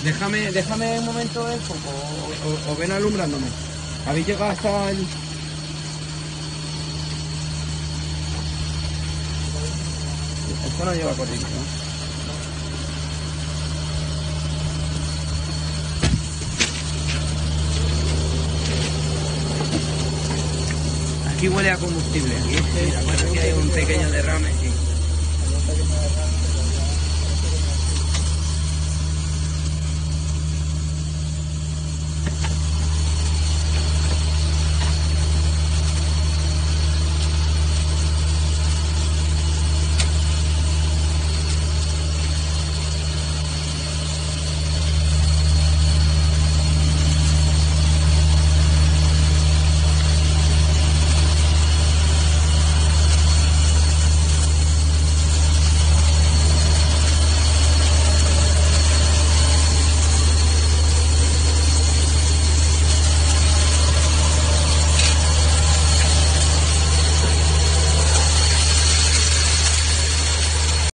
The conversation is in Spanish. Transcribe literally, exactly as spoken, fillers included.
Déjame, déjame un momento el foco, o, o, o ven alumbrándome. ¿Habéis llegado hasta el...? Esto no lleva corriente, ¿no? Aquí huele a combustible. Aquí, sí, aquí hay un pequeño derrame, sí.